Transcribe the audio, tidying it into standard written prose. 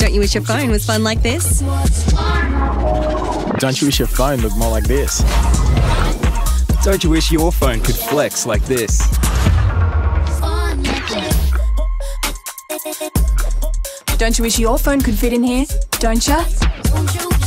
Don't you wish your phone was fun like this? Don't you wish your phone looked more like this? Don't you wish your phone could flex like this? Don't you wish your phone could fit in here? Don't ya?